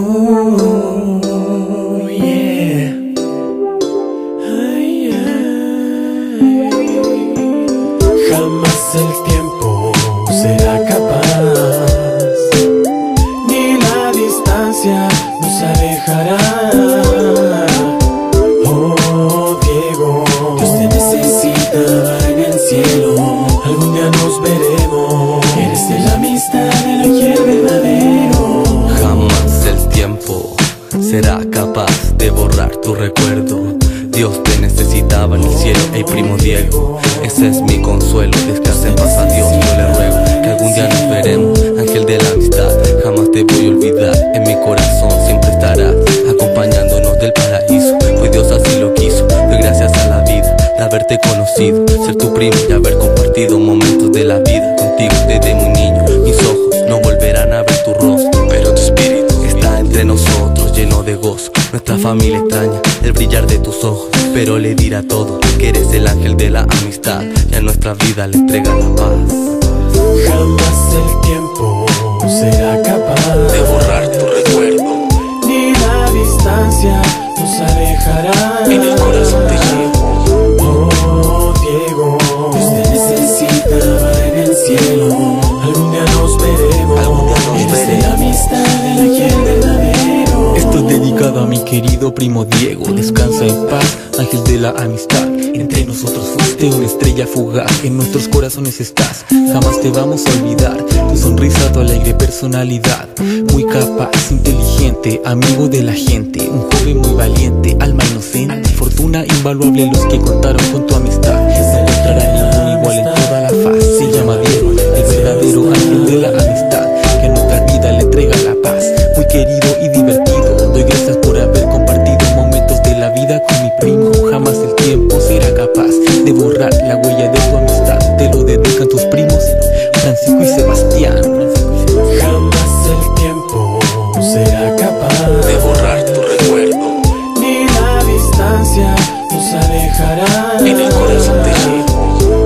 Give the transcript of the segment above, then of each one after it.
Oh, yeah. Ay, ay. Jamás el tiempo será capaz, ni la distancia nos alejará. Oh, Diego, Dios te necesita en el cielo. Algún día nos veremos. Eres de la amistad de la que el verdadero. Jamás el tiempo será capaz de borrar tu recuerdo. Dios te necesitaba en el cielo, hey primo Diego. Ese es mi consuelo, descansa en paz a Dios. Yo le ruego que algún día nos veremos. Ángel de la amistad, jamás te voy a olvidar. En mi corazón siempre estarás, acompañándonos del paraíso, pues Dios así lo quiso. Doy gracias a la vida de haberte conocido, ser tu primo y haber compartido momentos de la vida contigo desde muy niño. Mis ojos no volverán a ver tu rostro, pero tu espíritu está entre nosotros, lleno de gozo. Nuestra familia extraña el brillar de tus ojos, pero le dirá todo que eres el ángel de la amistad y a nuestra vida le entrega la paz. Jamás el tiempo será capaz de borrar tu recuerdo, ni la distancia nos alejará. En el corazón te llevo. Oh, Diego, Dios te necesita en el cielo. Algún día nos veremos. Eres de la amistad de la que el verdadero. Esto es dedicado a mi querido primo Diego. Descansa en paz, ángel de la amistad. Entre nosotros fuiste una estrella fugaz, en nuestros corazones estás, jamás te vamos a olvidar. Tu sonrisa, tu alegre personalidad, muy capaz, inteligente, amigo de la gente, un joven muy valiente, alma inocente, fortuna invaluable los que contaron con tu amistad. No encontrará ningún igual en toda la faz. Se llama Diego, el verdadero ángel de la amistad, que a nuestra vida le entrega la paz. Muy querido y divertido, doy gracias por haber compartido momentos de la vida con mi primo. Jamás el tiempo será capaz de borrar la huella de tu amistad. Te lo dedican tus primos Francisco y Sebastián. Jamás el tiempo será capaz de borrar tu recuerdo, ni la distancia nos alejará. en el corazón te llevo.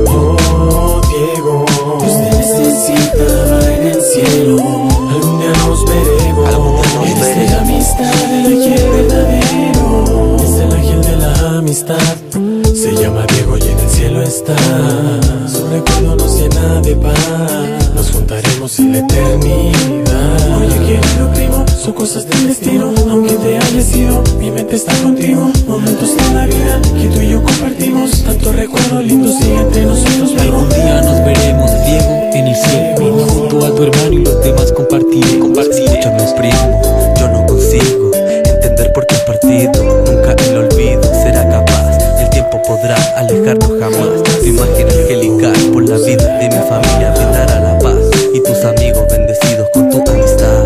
Oh, Diego, Dios te necesita en el cielo. Algún día nos veremos. Eres de la amistad de la que el verdadero. Es el ángel de la amistad. Se llama Diego y en el cielo está. Su recuerdo nos llena de paz. Nos juntaremos en la eternidad. Oye, querido primo, son cosas del destino. Aunque te hayas ido, mi mente está contigo. Momentos de la vida que tú y yo compartimos. Tantos recuerdos lindos y entre nosotros. Algún día nos veremos, Diego, en el cielo, junto a tu hermano y los demás compartiré. Escúchame primo, yo no consigo entender por qué el partido nunca el olvido será capaz. El tiempo podrá alejarnos jamás. Tu imagen angelical por la vida de mi familia brindará la paz, y tus amigos bendecidos con tu amistad.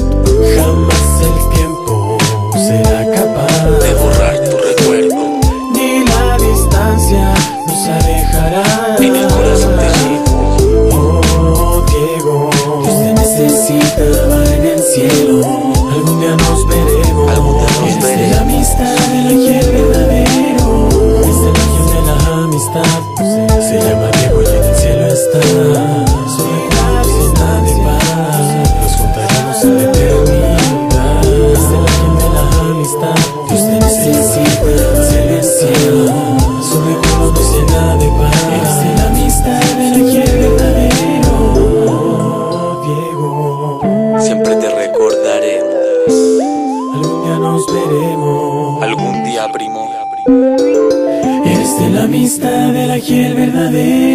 Jamás el tiempo será capaz de borrar tu recuerdo, ni la distancia nos alejará. en el corazón te llevo. Oh, Diego, Dios te necesita en el cielo. Algún día nos veremos. Eres de la amistad de la que el verdadero. Es el ángel de la amistad. Se llama Diego y en el cielo está. Su recuerdo llena de paz. Nos juntaremos en la eternidad. Es el ángel de la amistad. Dios te necesita en el cielo. Su recuerdo nos llena de paz. Eres de la amistad de la que el verdadero. Oh, Diego, Siempre te recordaremos. algún día nos veremos. Algún día, primo. Eres de la amistad de la que el verdadero.